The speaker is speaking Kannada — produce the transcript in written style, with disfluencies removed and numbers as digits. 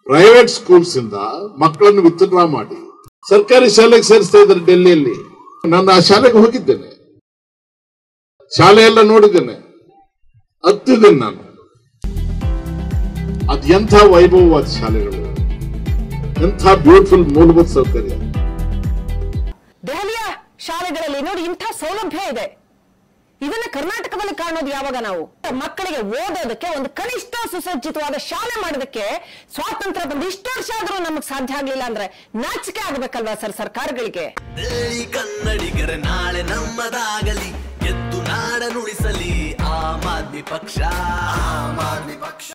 ಪ್ರೈವೇಟ್ ಸ್ಕೂಲ್ಸ್ ಇಂದ ಮಕ್ಕಳನ್ನು ವಿತ್ಡ್ರಾ ಮಾಡಿ ಸರ್ಕಾರಿ ಶಾಲೆಗೆ ಸೇರಿಸ್ತಾ ಇದ್ದಾರೆ ಡೆಲ್ಲಿಯಲ್ಲಿ. ನಾನು ಆ ಶಾಲೆಗೆ ಹೋಗಿದ್ದೇನೆ, ಶಾಲೆ ಎಲ್ಲ ನೋಡಿದ್ದೇನೆ, ಹತ್ತಿದ್ದೇನೆ ನಾನು. ಅದು ಎಂಥ ವೈಭವವಾದ ಶಾಲೆಗಳು, ಎಂಥ ಬ್ಯೂಟಿಫುಲ್ ಮೂಲಭೂತ ಸೌಕರ್ಯ. ದೆಹಲಿಯ ಶಾಲೆಗಳಲ್ಲಿ ನೋಡಿ ಇಂಥ ಸೌಲಭ್ಯ ಇದೆ. ಇದನ್ನ ಕರ್ನಾಟಕದಲ್ಲಿ ಕಾಣೋದು ಯಾವಾಗ? ನಾವು ಮಕ್ಕಳಿಗೆ ಓದೋದಕ್ಕೆ ಒಂದು ಕನಿಷ್ಠ ಸುಸಜ್ಜಿತವಾದ ಶಾಲೆ ಮಾಡೋದಕ್ಕೆ ಸ್ವಾತಂತ್ರ್ಯ ಬಂದು ಇಷ್ಟು ವರ್ಷ ಆದ್ರೂ ನಮಗ್ ಸಾಧ್ಯ ಆಗ್ಲಿಲ್ಲ ಅಂದ್ರೆ ನಾಚಿಕೆ ಆಗ್ಬೇಕಲ್ವಾ ಸರ್ ಸರ್ಕಾರಗಳಿಗೆ? ಕನ್ನಡಿಗರ ನಾಳೆ ನಮ್ಮದಾಗಲಿ, ಎದ್ದು ನಾಡನುಳಿಸಲಿ ಆಮ್ ಆದ್ಮಿ ಪಕ್ಷ.